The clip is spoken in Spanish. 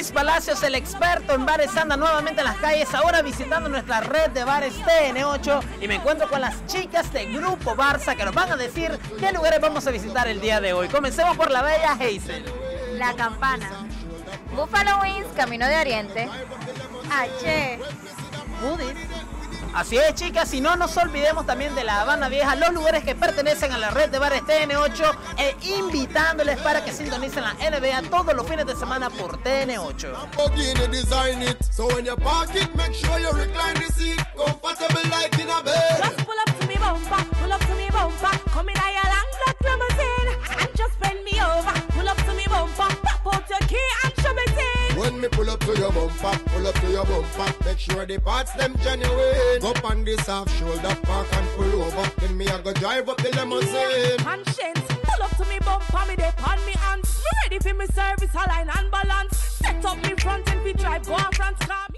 Luis Palacios, el experto en bares, anda nuevamente en las calles, ahora visitando nuestra red de bares TN8 y me encuentro con las chicas de Grupo Barça que nos van a decir qué lugares vamos a visitar el día de hoy. Comencemos por la bella Hazel. La Campana, Buffalo Wings, Camino de Oriente, H, Budis. Así es, chicas, y no nos olvidemos también de La Habana Vieja, los lugares que pertenecen a la red de bares TN8 e invitándoles para que sintonicen la NBA todos los fines de semana por TN8. When me pull up to your bumper, make sure the parts them genuine. Go on this half shoulder, park and pull over. Then me I go drive up the limousine. Conscience, pull up to me bumper, me dey on me hands. Me ready for me service, align and balance. Set up me front and we drive, go on front car.